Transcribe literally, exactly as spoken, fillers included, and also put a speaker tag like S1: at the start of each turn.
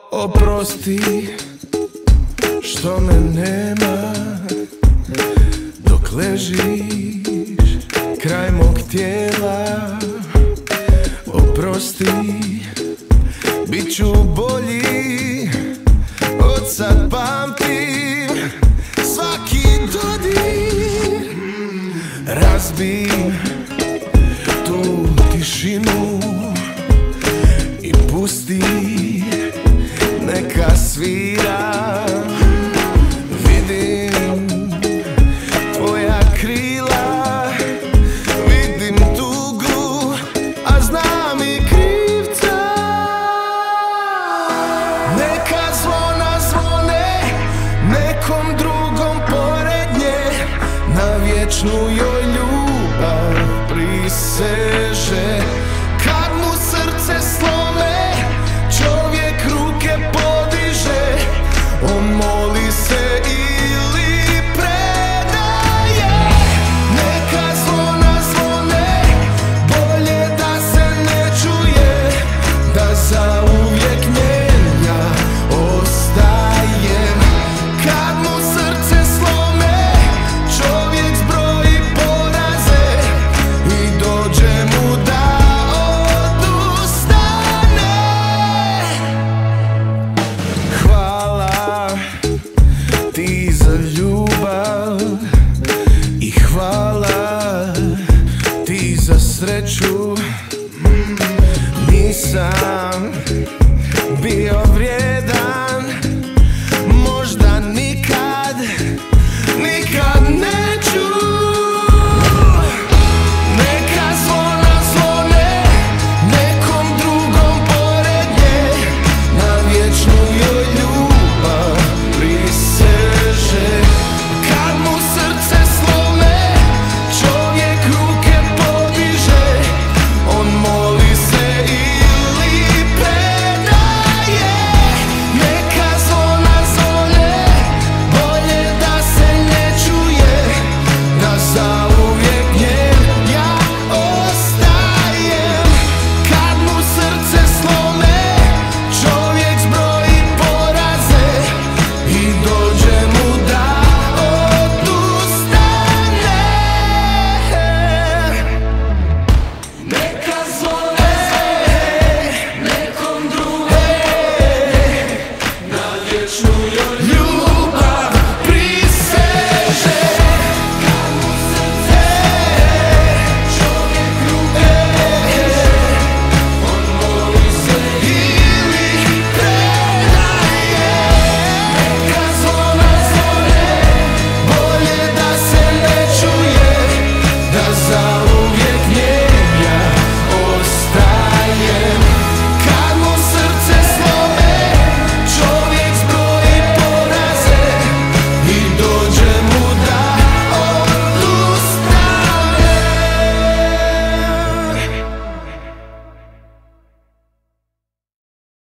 S1: Oprosti što me nema dok ležiš kraj mog tijela. Oprosti, bit ću bolji, od sad pamtim svaki dodir. Razbi tu tišinu i pusti neka svira. Vidim tvoja krila, vidim tugu, a znam i krivca. Neka zvona zvone nekom drugom pored nje, na vječnu joj ljubav prisegu.